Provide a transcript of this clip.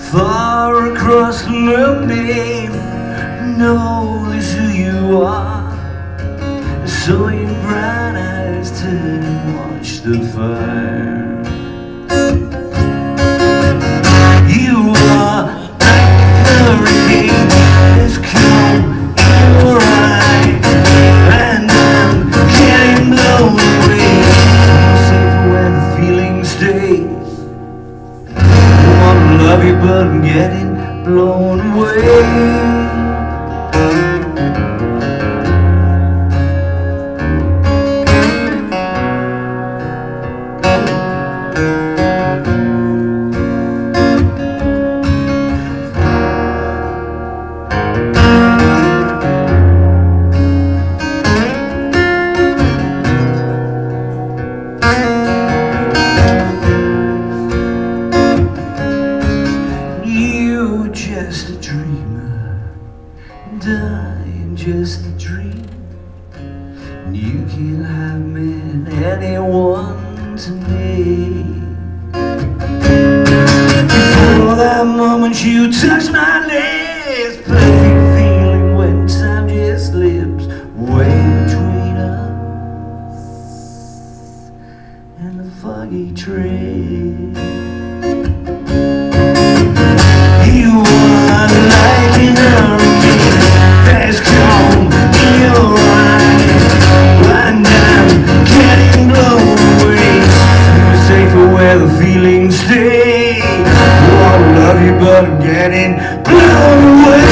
far across the moonbeam, knows who you are. I saw your bright eyes turn and watch the fire. You are like a hurricane that's come in your eye, and I'm getting blown away. So safe where the feeling stays. I wanna love you, but I'm getting blown away. Just a dreamer, and I'm just a dream. And you can have me, anyone to me. Before that moment you touched my lips, perfect feeling when time just slips way between us and the foggy tree. You are like an hurricane that's come in your eyes, and I'm getting blown away. So safer where the feelings stay. I wanna love you, but I'm getting blown away.